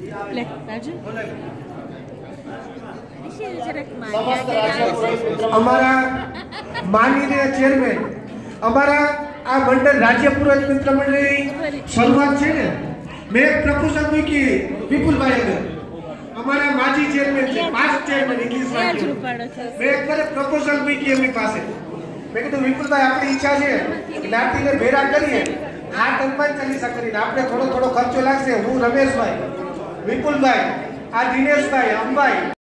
લે રાજુ અમારા માનનીય ચેરમેન અમારા આ મંડળ રાજ્ય પુરોહિત મિત્ર મંડળની શરૂઆત છે ને મેં એક પ્રપોઝલ મૂકી વિપુલભાઈ આગળ અમારા માજી ચેરમેન છે પાસ્ટ ચેરમેન ઇંગ્લિશમાં મેં એક પ્રપોઝલ મૂકી એમની પાસે મેં કીધું વિપુલભાઈ આપણી ઈચ્છા છે જ્ઞાતિને ભેગા કરીએ 8 હનુમાન ચાલીસા કરીને આપણે થોડો ખર્ચો લાગશે હું રમેશભાઈ વિપુલભાઈ આ દિનેશભાઈ અંબાઈ